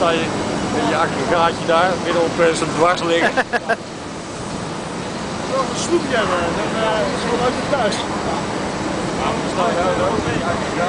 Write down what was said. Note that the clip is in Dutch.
sta je in je aggregaatje daar, midden op zo'n dwars liggen. Nog een snoepje hebben, dan is het wel uit de thuis. Sta je daar zo?